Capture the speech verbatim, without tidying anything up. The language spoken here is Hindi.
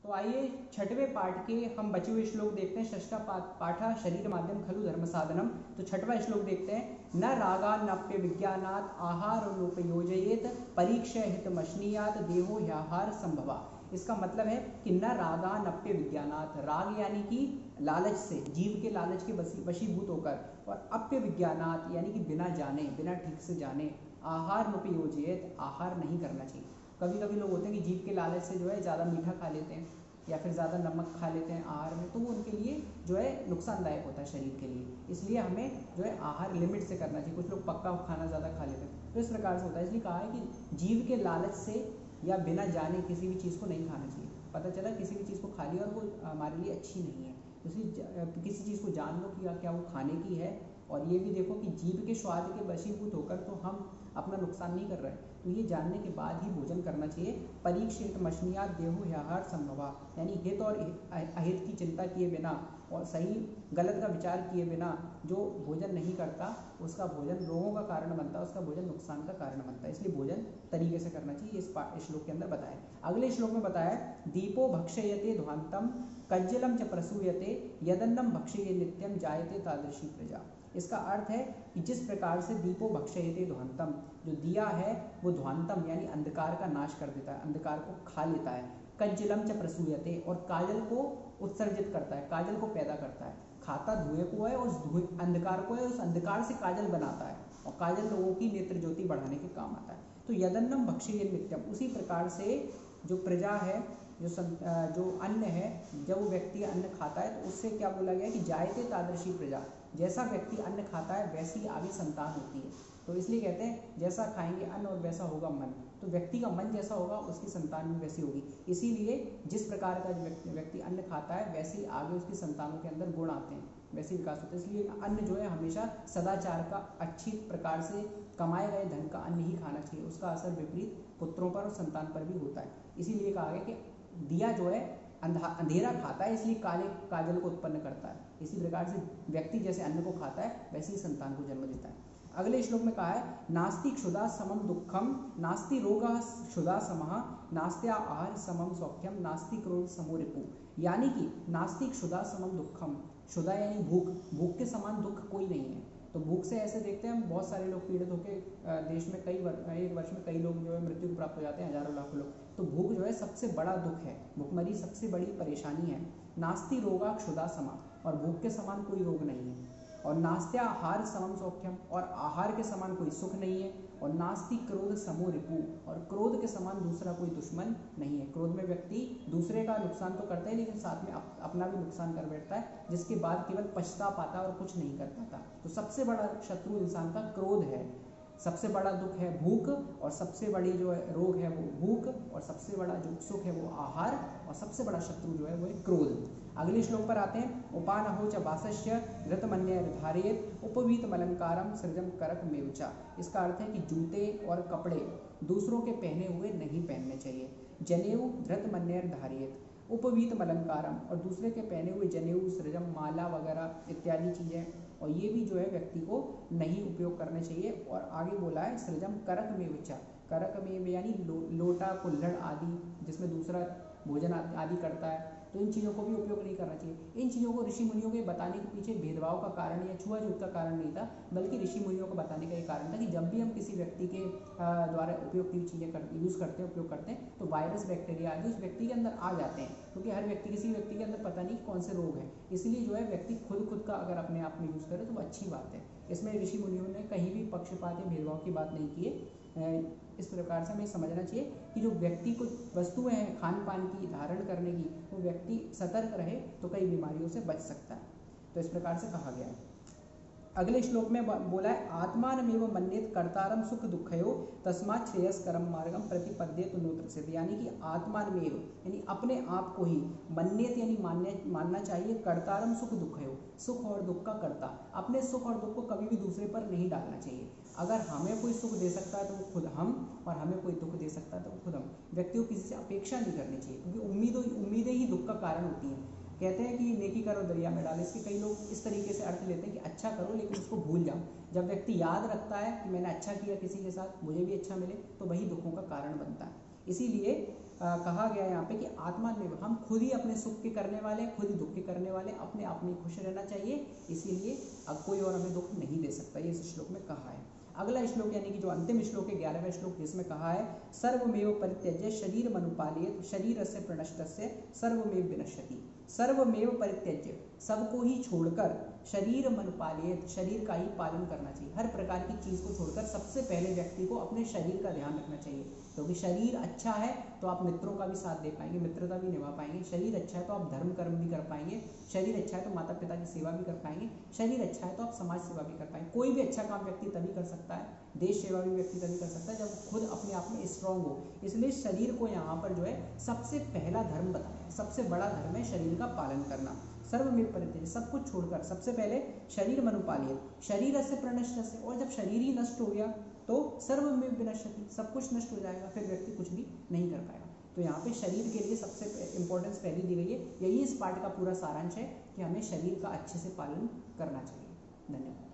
तो आइए छठवें पाठ के हम बचे हुए श्लोक देखते हैं। षष्ठा पाठा शरीर माध्यम खलु धर्म साधनम। तो छठवां श्लोक देखते हैं। न रागा नप्य विज्ञानात् आहार अनुपयोजयेत परीक्षा हित मशनीयात देहो ह्याहार संभवा। इसका मतलब है कि न रागा नप्य विज्ञानात्, राग यानी कि लालच से, जीव के लालच के वशीभूत होकर, और अप्य विज्ञानात् यानी कि बिना जाने, बिना ठीक से जाने, आहार अनुपयोजयेत, आहार नहीं करना चाहिए। कभी कभी लोग होते हैं कि जीव के लालच से जो है ज़्यादा मीठा खा लेते हैं या फिर ज़्यादा नमक खा लेते हैं आहार में, तो वो उनके लिए जो है नुकसानदायक होता है शरीर के लिए। इसलिए हमें जो है आहार लिमिट से करना चाहिए। कुछ लोग पक्का खाना ज़्यादा खा लेते हैं, तो इस प्रकार से होता है। इसलिए कहा है कि जीव के लालच से या बिना जाने किसी भी चीज़ को नहीं खाना चाहिए। पता चला किसी भी चीज़ को खा लिया और वो हमारे लिए अच्छी नहीं है, इसलिए किसी चीज़ को जान लो कि क्या वो खाने की है, और ये भी देखो कि जीभ के स्वाद के वशीभूत होकर तो हम अपना नुकसान नहीं कर रहे हैं। तो ये जानने के बाद ही भोजन करना चाहिए। परीक्षित मशनियात देहो ह्याहार संभवा, यानी हित और अहित की चिंता किए बिना और सही गलत का विचार किए बिना जो भोजन नहीं करता उसका भोजन रोगों का कारण बनता है, उसका भोजन नुकसान का कारण बनता है। इसलिए भोजन तरीके से करना चाहिए। इस श्लोक के अंदर बताया। अगले श्लोक में बताया दीपो भक्षयते ध्वांतम कज्जलम च प्रसूयते यदन्नम भक्षये नित्यम जायते तादृशी प्रजा। इसका अर्थ है कि जिस प्रकार से दीपो भक्षयते ध्वांतम, जो दिया है वो ध्वांतम यानी अंधकार का नाश कर देता है, अंधकार को खा लेता है। कज्जलम च प्रसूयते, और काजल को उत्सर्जित करता है, काजल को पैदा करता है। खाता धुएं को है और उस धुएं अंधकार को है, उस अंधकार से काजल बनाता है, और काजल लोगों की नेत्र ज्योति बढ़ाने के काम आता है। तो यदन्नम भक्षये नित्यम, उसी प्रकार से जो प्रजा है, जो सं, जो अन्न है, जब वो व्यक्ति अन्न खाता है तो उससे क्या बोला गया कि जायते तादृशी प्रजा, जैसा व्यक्ति अन्न खाता है वैसी आगे संतान होती है। तो इसलिए कहते हैं जैसा खाएंगे अन्न और वैसा होगा मन, तो व्यक्ति का मन जैसा होगा उसकी संतान भी वैसी होगी। इसीलिए जिस प्रकार का व्यक्ति अन्न खाता है वैसे आगे उसकी संतानों के अंदर गुण आते हैं, वैसे विकास होता है। इसलिए अन्न जो है हमेशा सदाचार का, अच्छी प्रकार से कमाए गए धन का अन्न ही खाना चाहिए। उसका असर विपरीत पुत्रों पर और संतान पर भी होता है। इसीलिए कहा गया कि दिया जो है अंधेरा खाता है, इसलिए काले काजल को उत्पन्न करता है। इसी प्रकार से व्यक्ति जैसे अन्न को खाता है वैसे ही संतान को जन्म देता है। अगले श्लोक में कहा है नास्ति क्षुधा समम दुखम नास्ति रोगा क्षुधा समः नास्त्या आहार समम सौख्यम नास्ति क्रोध समो रिपु। यानी कि नास्ति क्षुधा समम दुखम, क्षुधा यानी भूख, भूख के समान दुख कोई नहीं है। तो भूख से ऐसे देखते हैं हम बहुत सारे लोग पीड़ित होकर देश में कई वर, एक वर्ष में कई लोग जो है मृत्यु को प्राप्त हो जाते हैं, हजारों लाखों लोग। तो भूख जो है सबसे बड़ा दुख है, भूखमरी सबसे बड़ी परेशानी है। नास्ति रोगा क्षुधा समा, और भूख के समान कोई रोग नहीं है। और नास्त्या आहार समम सौख्यम, और आहार के समान कोई सुख नहीं है। और नास्ति क्रोध समो रिपु, और क्रोध के समान दूसरा कोई दुश्मन नहीं है। क्रोध में व्यक्ति दूसरे का नुकसान तो करता है लेकिन साथ में अप, अपना भी नुकसान कर बैठता है, जिसके बाद केवल पछता पाता और कुछ नहीं कर पाता। तो सबसे बड़ा शत्रु इंसान का क्रोध है, सबसे बड़ा दुख है भूख, और सबसे बड़ी जो है रोग है वो भूख, और सबसे बड़ा जो सुख है वो आहार, और सबसे बड़ा शत्रु जो है वो है क्रोध। अगले श्लोक पर आते हैं उपानहो च वासस्य ऋतमन्य धारेत उपवीत मलंकारम सृजम करक मेवचा। इसका अर्थ है कि जूते और कपड़े दूसरों के पहने हुए नहीं पहनने चाहिए। जनेऊ धृतमन्यर धारेत उपवीत मलंकारम, और दूसरे के पहने हुए जनेऊ, सृजम, माला वगैरह इत्यादि चीज़ें, और ये भी जो है व्यक्ति को नहीं उपयोग करने चाहिए। और आगे बोला है सृजम करक में विचा, करक में यानी लो, लोटा कुल्हड़ आदि जिसमें दूसरा भोजन आदि करता है, तो इन चीज़ों को भी उपयोग नहीं करना चाहिए। इन चीज़ों को ऋषि मुनियों के बताने के पीछे भेदभाव का कारण या छुआछूत का कारण नहीं था, बल्कि ऋषि मुनियों को बताने का ये कारण था कि जब भी हम किसी व्यक्ति के द्वारा उपयोग की चीज़ें कर, यूज़ करते हैं, उपयोग करते हैं, तो वायरस बैक्टीरिया आदि उस व्यक्ति के अंदर आ जाते हैं, क्योंकि हर व्यक्ति किसी व्यक्ति के अंदर पता नहीं कौन से रोग हैं। इसलिए जो है व्यक्ति खुद खुद का अगर अपने आप में यूज़ करे तो वो अच्छी बात है। इसमें ऋषि मुनियों ने कहीं भी पक्षपात या भेदभाव की बात नहीं की है। इस प्रकार से हमें समझना चाहिए कि जो व्यक्ति को वस्तुएं हैं खान पान की, धारण करने की, वो व्यक्ति सतर्क रहे तो कई बीमारियों से बच सकता है। तो इस प्रकार से कहा गया है। अगले श्लोक में बोला है आत्मानमेव मन्येत कर्तारम सुख दुखयो तस्मात् श्रेयस्करम मार्गम प्रतिपद्येत नोत्रसेत। यानी कि आत्मानमेव यानी अपने आप को ही, मन्येत यानी मानने मानना चाहिए, कर्तारम सुख दुखयो, सुख और दुख का कर्ता। अपने सुख और दुख को कभी भी दूसरे पर नहीं डालना चाहिए। अगर हमें कोई सुख दे सकता है तो वो खुद हम, और हमें कोई दुख दे सकता है तो वो खुद हम। व्यक्ति को किसी से अपेक्षा नहीं करनी चाहिए, क्योंकि उम्मीदों उम्मीदें ही दुख का कारण होती हैं। कहते हैं कि नेकी करो दरिया में डाल, इसके कई लोग इस तरीके से अर्थ लेते हैं कि अच्छा करो लेकिन उसको भूल जाओ। जब व्यक्ति याद रखता है कि मैंने अच्छा किया किसी के साथ, मुझे भी अच्छा मिले, तो वही दुखों का कारण बनता है। इसीलिए आ, कहा गया है यहाँ पे कि आत्मानिर्भर, हम खुद ही अपने सुख के करने वाले, खुद ही दुख के करने वाले, अपने आप में खुश रहना चाहिए, इसीलिए अब कोई और हमें दुख नहीं दे सकता, ये इस श्लोक में कहा है। अगला श्लोक यानी कि जो अंतिम श्लोक है ग्यारहवें श्लोक, जिसमें कहा है सर्वमेव परित्यज्य शरीर मनुपालयेत शरीरस्य प्रणष्टस्य सर्वमेव विनश्यति। सर्वमेव परित्यज्य, सबको ही छोड़कर, शरीर मनुपालयेत, शरीर का ही पालन करना चाहिए। हर प्रकार की चीज़ को छोड़कर सबसे पहले व्यक्ति को अपने शरीर का ध्यान रखना चाहिए, क्योंकि तो शरीर अच्छा है तो आप मित्रों का भी साथ दे पाएंगे, मित्रता भी निभा पाएंगे। शरीर अच्छा है तो आप धर्म कर्म भी कर पाएंगे। शरीर अच्छा है तो माता पिता की सेवा भी कर पाएंगे। शरीर अच्छा है तो आप समाज सेवा भी कर पाएंगे। कोई भी अच्छा काम व्यक्ति तभी कर सकता है, देश सेवा भी व्यक्ति तभी कर सकता है जब खुद अपने आप में स्ट्रांग हो। इसलिए शरीर को यहाँ पर जो है सबसे पहला धर्म बताया, सबसे बड़ा धर्म है शरीर का पालन करना। सर्वमेव परित्यज्य, सब कुछ छोड़कर सबसे पहले शरीर मनुपालयेत शरीरस्य प्रणष्टस्य, और जब शरीर ही नष्ट हो गया तो सर्वमेव विनश्यति, सब कुछ नष्ट हो जाएगा, फिर व्यक्ति कुछ भी नहीं कर पाएगा। तो यहाँ पे शरीर के लिए सबसे इंपॉर्टेंस पहली दी गई है। यही इस पाठ का पूरा सारांश है कि हमें शरीर का अच्छे से पालन करना चाहिए। धन्यवाद।